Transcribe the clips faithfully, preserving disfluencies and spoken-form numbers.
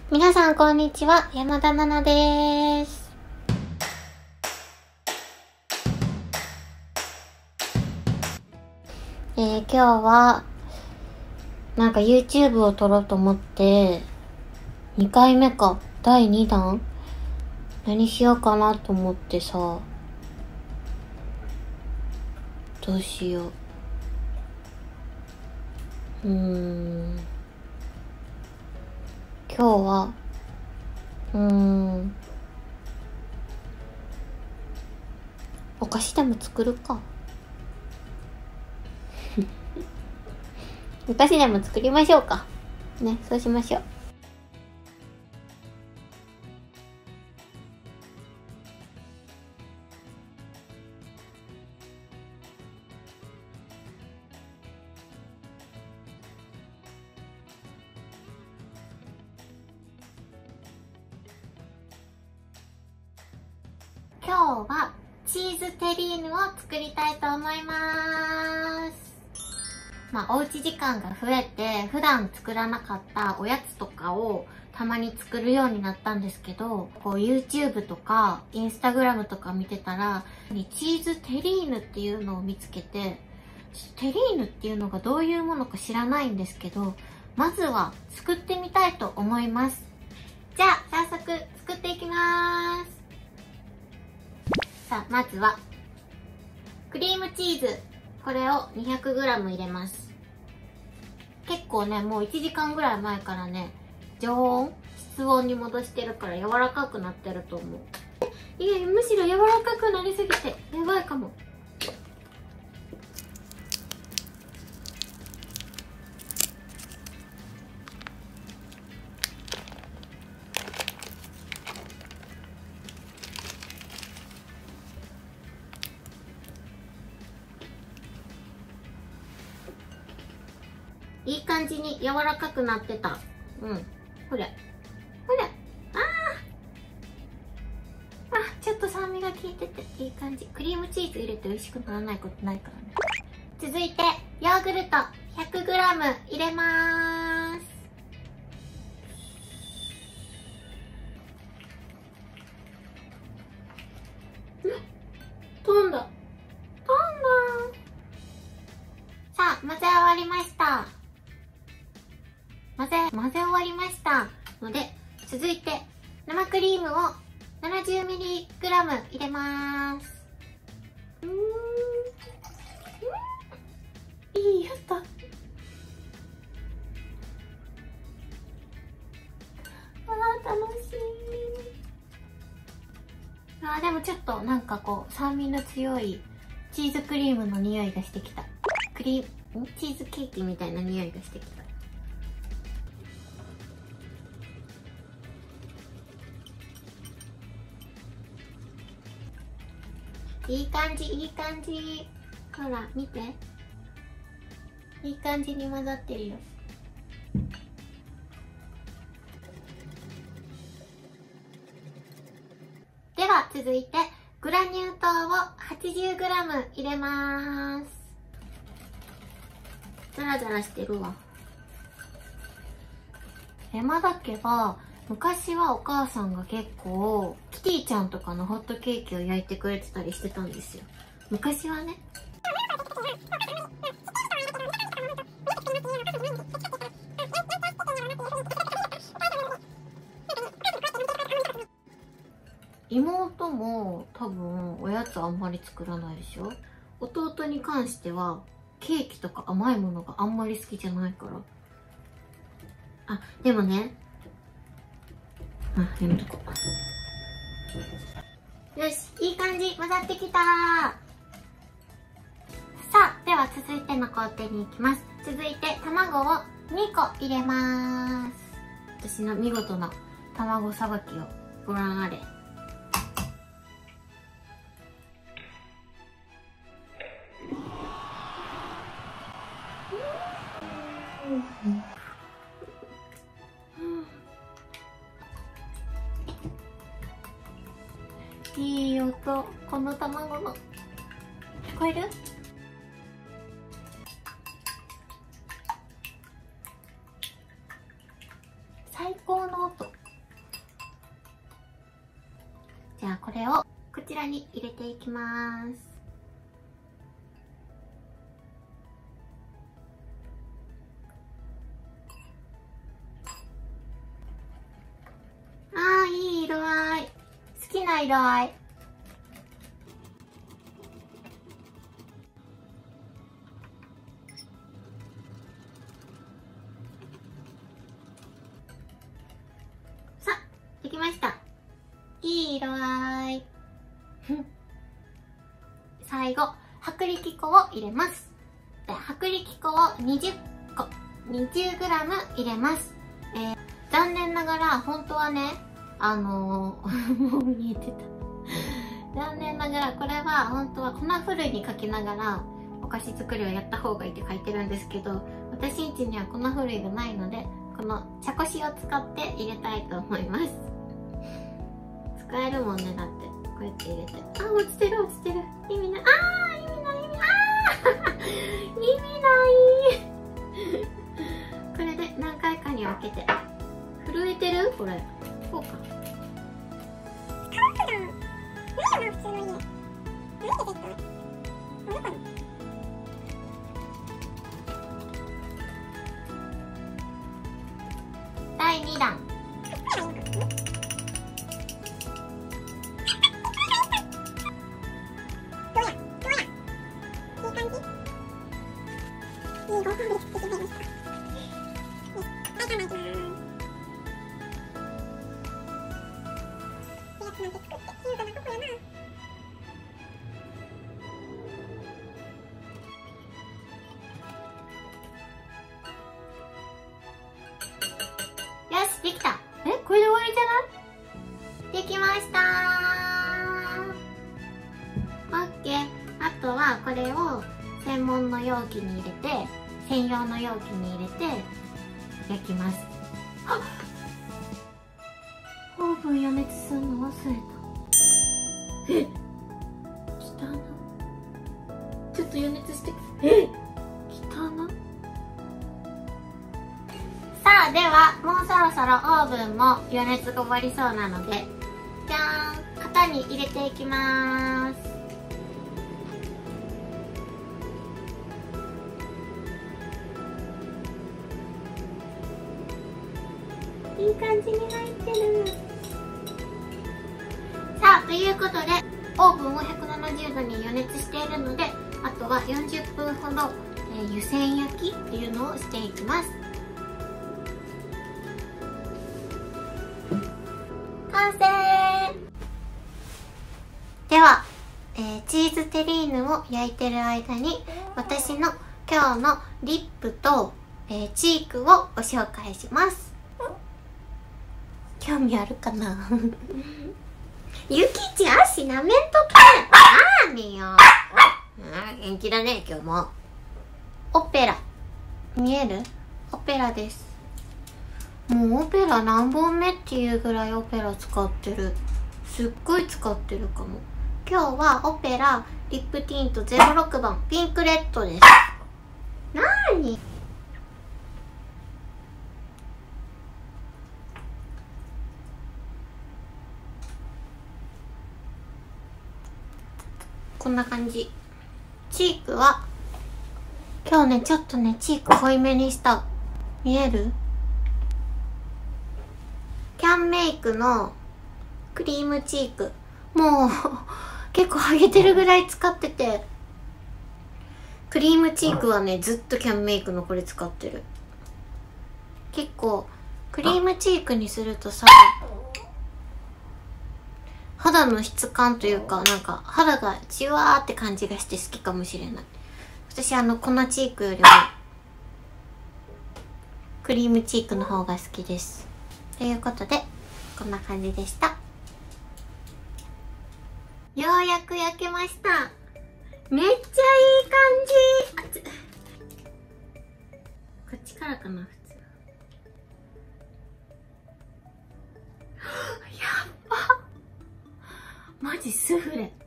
皆さんこんにちは、山田奈々です。えー、今日はなんか YouTube を撮ろうと思ってにかいめかだいにだん何しようかなと思ってさ、どうしよう。うーん今日はうーんお菓子でも作るか。お菓子でも作りましょうかね。そうしましょう。今日はチーズテリーヌを作りたいと思います。まあおうち時間が増えて普段作らなかったおやつとかをたまに作るようになったんですけど、こう YouTube とか Instagram とか見てたらチーズテリーヌっていうのを見つけて、テリーヌっていうのがどういうものか知らないんですけど、まずは作ってみたいと思います。じゃあ早速作っていきます。さあまずはクリームチーズ、これを にひゃくグラム 入れます。結構ね、もういちじかんぐらい前からね、常温室温に戻してるから柔らかくなってると思う。いやむしろ柔らかくなりすぎてやばいかも。いい感じに柔らかくなってた。うん。ほれ。ほれ。あーあ、ちょっと酸味が効いてていい感じ。クリームチーズ入れて美味しくならないことないからね。続いて、ヨーグルト ひゃくグラム 入れまーす。飛んだ。飛んだ。さあ、混ぜ終わりました。混ぜ、混ぜ終わりましたので、続いて生クリームを ななじゅうミリグラム 入れまーす。うーん、いい音。あー楽しい。あーでもちょっとなんかこう酸味の強いチーズクリームの匂いがしてきた。クリームチーズケーキみたいな匂いがしてきた。いい感じ、いい感じ。ほら、見て。いい感じに混ざってるよ。では、続いて、グラニュー糖を はちじゅうグラム 入れまーす。ザラザラしてるわ。山田家は、昔はお母さんが結構キティちゃんとかのホットケーキを焼いてくれてたりしてたんですよ。昔はね。妹も多分おやつあんまり作らないでしょ。弟に関してはケーキとか甘いものがあんまり好きじゃないから。あ、でもね、あ、やめとこう。よし、いい感じ混ざってきたー。さあ、では続いての工程に行きます。続いて卵をにこ入れまーす。私の見事な卵さばきをご覧あれ。いい音。この卵の聞こえる？最高の音。 じゃあこれをこちらに入れていきます。あー、いい色合い。好きな色合い。さあ、できました。いい色合い。最後、薄力粉を入れます。で、薄力粉をにじゅっこ、にじゅうグラム 入れます。えー、残念ながら、本当はね、あのー、もう見えてた。残念ながら、これは本当は粉ふるいにかけながら、お菓子作りをやった方がいいって書いてるんですけど、私ん家には粉ふるいがないので、この茶こしを使って入れたいと思います。使えるもんね、だって。こうやって入れて。あ、落ちてる落ちてる。意味ない。あー、意味ない意味ない。あー意味ない。これで何回かに分けて。震えてるこれ。こうか。だいにだん。よし、できた。え、これで終わりじゃない？できましたー。オッケー。あとはこれを専門の容器に入れて、専用の容器に入れて焼きます。あっ、オーブン予熱するの忘れた。え、きたな。ちょっと予熱して。え、きたな。さあ、ではもうそろそろオーブンも余熱が終わりそうなので、じゃーん、型に入れていきまーす。いい感じに入ってる。さあ、ということでオーブンをひゃくななじゅうどに予熱しているので、あとはよんじゅっぷんほど、えー、湯煎焼きっていうのをしていきます。完成。では、えー、チーズテリーヌを焼いてる間に、私の今日のリップと、えー、チークをご紹介します。興味あるかなゆきち足舐めんとけ。なーによ。あー、元気だね今日も。オペラ見える？オペラです。もうオペラ何本目っていうぐらいオペラ使ってる。すっごい使ってるかも。今日はオペラリップティントゼロろくばんピンクレッドです。なーに？こんな感じ。チークは今日ね、ちょっとね、チーク濃いめにした。見える？キャンメイクのクリームチーク。もう結構ハゲてるぐらい使ってて、クリームチークはね、ずっとキャンメイクのこれ使ってる。結構クリームチークにするとさ、肌の質感というか、なんか肌がじわーって感じがして好きかもしれない。私あの粉チークよりもクリームチークの方が好きです。ということでこんな感じでした。ようやく焼けました。めっちゃいい感じ。こっちからかな、普通。やっば、マジスフレ。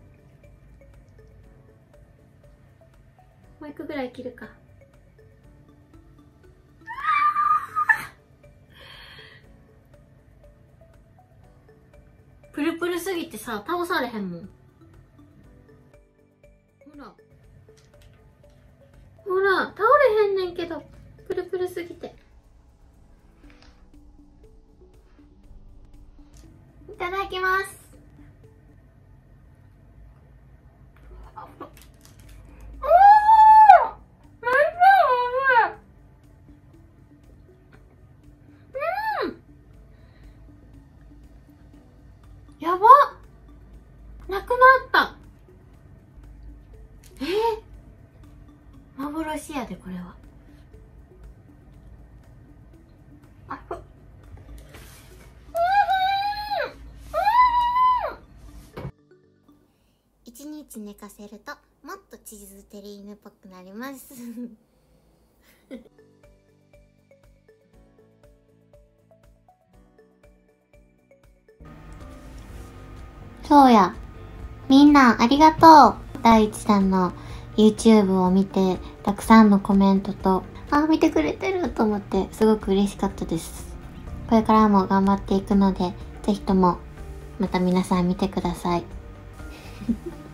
もう一個ぐらい切るか。ププルプルすぎてさ、倒されへんもん。ほら。ほら、倒れへんねんけど、プルプルすぎて。いただきます。やばっ、なくなった。えー、幻やでこれは。あふっ、一日寝かせるともっとチーズテリーヌっぽくなりますそうや。みんなありがとう。大地さんの YouTube を見て、たくさんのコメントと、あ、見てくれてると思って、すごく嬉しかったです。これからも頑張っていくので、ぜひとも、また皆さん見てください。